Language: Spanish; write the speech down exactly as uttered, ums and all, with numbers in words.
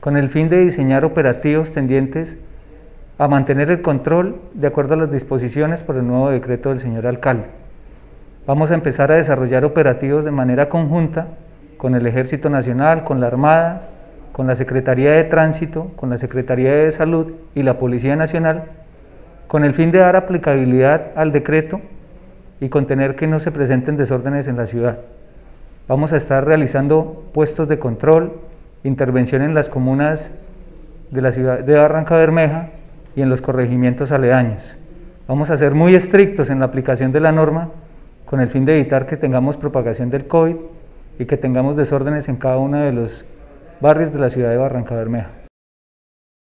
con el fin de diseñar operativos tendientes a mantener el control de acuerdo a las disposiciones por el nuevo decreto del señor alcalde. Vamos a empezar a desarrollar operativos de manera conjunta con el Ejército Nacional, con la Armada, con la Secretaría de Tránsito, con la Secretaría de Salud y la Policía Nacional, con el fin de dar aplicabilidad al decreto y contener que no se presenten desórdenes en la ciudad. Vamos a estar realizando puestos de control, intervención en las comunas de la ciudad de Barrancabermeja y en los corregimientos aledaños. Vamos a ser muy estrictos en la aplicación de la norma con el fin de evitar que tengamos propagación del COVID y que tengamos desórdenes en cada uno de los barrios de la ciudad de Barrancabermeja.